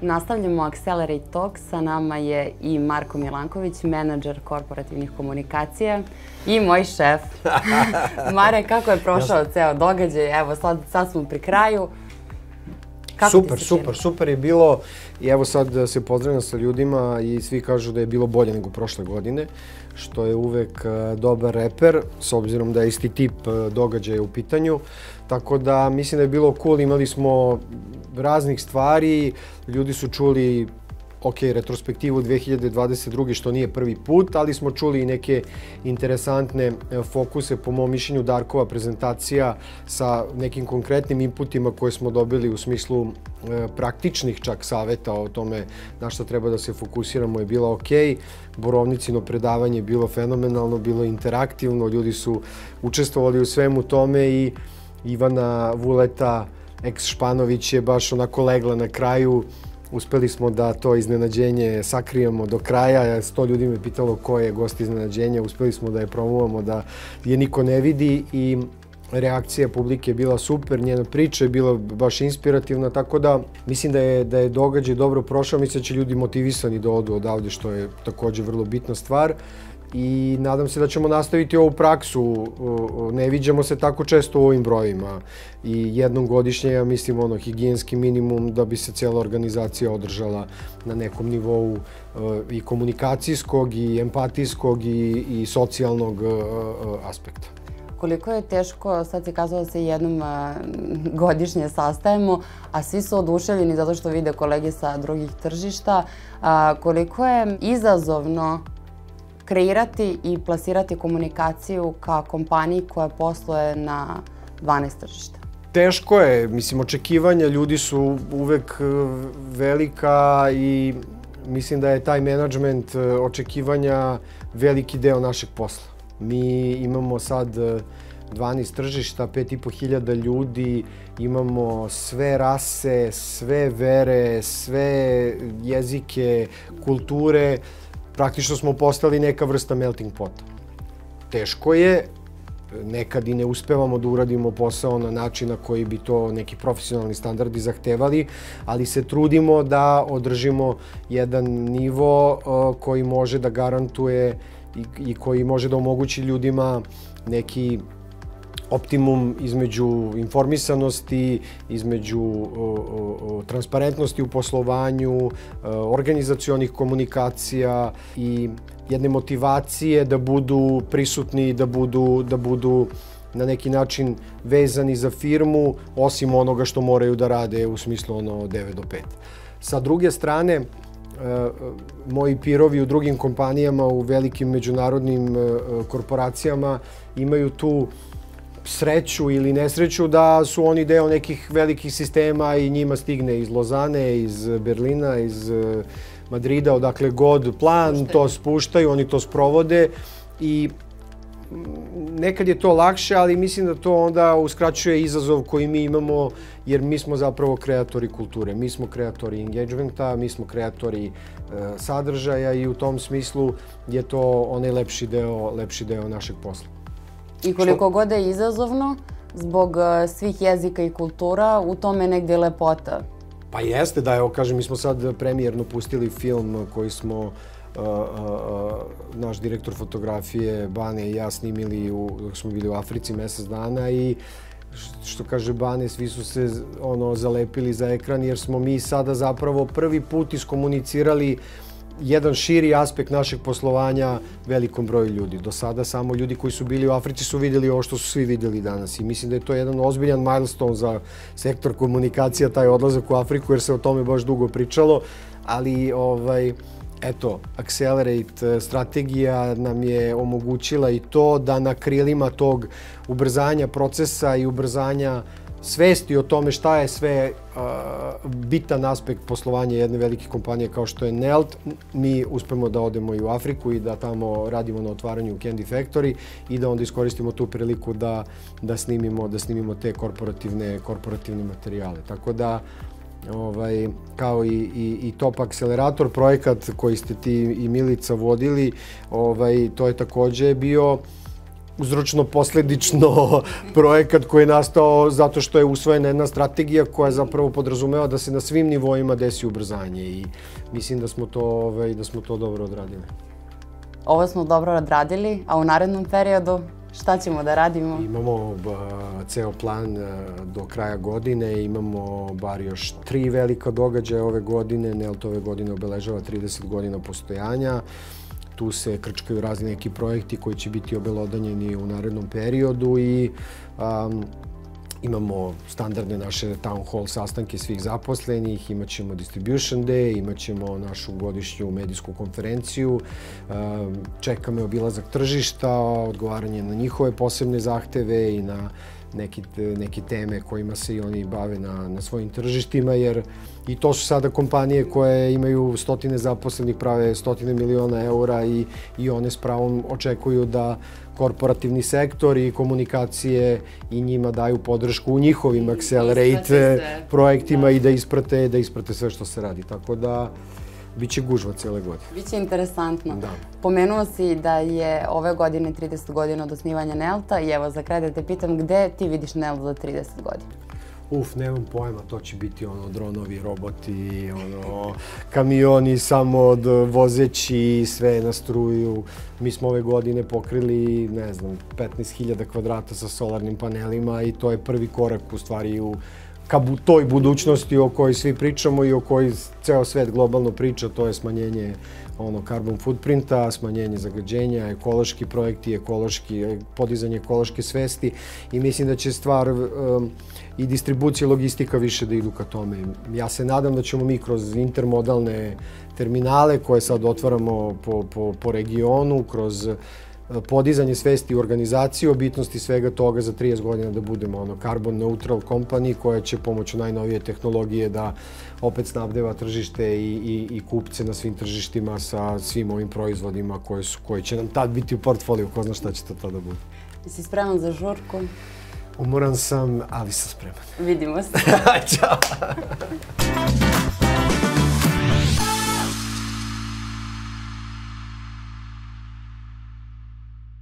Nastavljamo Accelerate Talk. Sa nama je i Marko Milanković, menadžer korporativnih komunikacija i moj šef. Mare, kako je prošao ceo događaj? Evo, sad smo pri kraju. Super je bilo i evo sad se pozdravljam sa ljudima i svi kažu da je bilo bolje nego prošle godine, što je uvek dobar reper, s obzirom da je isti tip događaja u pitanju. Tako da mislim da je bilo cool, imali smo raznih stvari, ljudi su čuli retrospektivu 2022. što nije prvi put, ali smo čuli i neke interesantne fokuse, po mom mišljenju, Darkova prezentacija sa nekim konkretnim inputima koje smo dobili u smislu praktičnih čak saveta o tome na što treba da se fokusiramo je bila okej. Borovnicino predavanje je bilo fenomenalno, bilo interaktivno, ljudi su učestvovali u svemu tome i Ivana Vuleta, ex-Španović je baš onako legla na kraju. Uspeli smo da to iznenađenje sakrijemo do kraja. 100 ljudi me pitalo ko je gost iznenađenja. Uspeli smo da je promovamo, da je niko ne vidi i reakcija publike je bila super. Njena priča je bila baš inspirativna, tako da mislim da je događaj dobro prošao. Mislim da će ljudi motivisani da odu odavde, što je takođe vrlo bitna stvar. I nadam se da ćemo nastaviti ovu praksu. Ne viđamo se tako često u ovim brojima i jednom godišnje, ja mislim, higijenski minimum da bi se cijela organizacija održala na nekom nivou i komunikacijskog i empatijskog i socijalnog aspekta. Koliko je teško, sad si kazao da se jednom godišnje sastajemo, a svi su oduševljeni zato što vide kolege sa drugih tržišta, koliko je izazovno kreirati i plasirati komunikaciju ka kompaniji koja posluje na 12 tržišta? Teško je. Mislim, očekivanja ljudi su uvek velika i mislim da je taj menadžment očekivanja veliki deo našeg posla. Mi imamo sad 12 tržišta, 5.500 ljudi, imamo sve rase, sve vere, sve jezike, kulture. Praktično smo postali neka vrsta melting pota. Teško je, nekad i ne uspevamo da uradimo posao na način na koji bi to neki profesionalni standardi zahtevali, ali se trudimo da održimo jedan nivo koji može da garantuje i koji može da omogući ljudima neki optimum između informisanosti, između transparentnosti u poslovanju, organizacionih komunikacija i jedne motivacije da budu prisutni, da budu na neki način vezani za firmu, osim onoga što moraju da rade u smislu 9 do 5. Sa druge strane, moji pirovi u drugim kompanijama, u velikim međunarodnim korporacijama imaju tu sreću ili nesreću da su oni deo nekih velikih sistema i njima stigne iz Lozane, iz Berlina, iz Madrida, odakle god plan, to spuštaju, oni to sprovode i nekad je to lakše, ali mislim da to onda uskraćuje izazov koji mi imamo, jer mi smo zapravo kreatori kulture, mi smo kreatori engagementa, mi smo kreatori sadržaja i u tom smislu je to onaj lepši deo našeg posla. I koliko god je izazovno, zbog svih jezika i kultura, u tome je negdje lepota. Pa jeste, da, evo kažem, mi smo sad premijerno pustili film koji smo naš direktor fotografije Bane i ja snimili dok smo bili u Africi mesec dana i što kaže Bane, svi su se zalepili za ekran jer smo mi sada zapravo prvi put iskomunicirali jedan širi aspekt našeg poslovanja velikom broju ljudi. Do sada samo ljudi koji su bili u Africi su vidjeli ovo što su svi vidjeli danas i mislim da je to jedan ozbiljan milestone za sektor komunikacija, taj odlazak u Afriku, jer se o tome baš dugo pričalo, ali eto, Accelerate strategija nam je omogućila i to da na krilima tog ubrzanja procesa i ubrzanja svesti o tome šta je sve bitan aspekt poslovanja jedne velike kompanije kao što je Nelt, mi uspemo da odemo i u Afriku i da tamo radimo na otvaranju Candy Factory i da onda iskoristimo tu priliku da snimimo te korporativne materijale. Tako da, kao i Top Accelerator, projekat koji ste ti i Milica vodili, to je takođe bio uzročno-posledično projekat koji je nastao zato što je usvojena jedna strategija koja zapravo podrazumeva da se na svim nivoima desi ubrzanje i mislim da smo to dobro odradili. Ovo smo dobro odradili, a u narednom periodu šta ćemo da radimo? Imamo ceo plan do kraja godine, imamo bar još 3 velika događaja ove godine. Nelt ove godine obeležava 30 godina postojanja. Tu se krčkaju razni neki projekti koji će biti obelodanjeni u narednom periodu i imamo standardne naše town hall sastanke svih zaposlenih, imat ćemo distribution day, imat ćemo našu godišnju medijsku konferenciju, čekame obilazak tržišta, odgovaranje na njihove posebne zahteve i na neke teme kojima se i oni bave na svojim tržištima, jer i to su sada kompanije koje imaju stotine zaposlenih, prave stotine miliona eura i one s pravom očekuju da korporativni sektor i komunikacije i njima daju podršku u njihovim accelerate projektima i da isprate sve što se radi. Tako da biće gužva cijele godine. Biće interesantno. Da. Pomenuo si da je ove godine 30 godina od osnivanja Nelta i evo za kraj da te pitam gde ti vidiš Nelt za 30 godina? Nemam pojma, to će biti dronovi, roboti, kamioni samo vozeći, sve na struju. Mi smo ove godine pokrili, ne znam, 15.000 kvadrata sa solarnim panelima i to je prvi korak u stvari ka toj budućnosti o kojoj svi pričamo i o kojoj ceo svet globalno priča, to je smanjenje carbon footprinta, smanjenje zagađenja, ekološki projekti, podizanje ekološke svesti i mislim da će stvar i distribucija i logistika više da idu ka tome. Ja se nadam da ćemo mi kroz intermodalne terminale koje sad otvaramo po regionu, kroz podizanje svesti u organizaciji, o bitnosti svega toga za 30 godina da budemo carbon neutral company koja će pomoću najnovije tehnologije da opet snabdeva tržište i kupce na svim tržištima sa svim ovim proizvodima koji će nam tad biti u portfoliju. Ko zna šta će to tada bude. Jesi spreman za žurku? Umoran sam, ali sam spreman. Vidimo se. Ćao!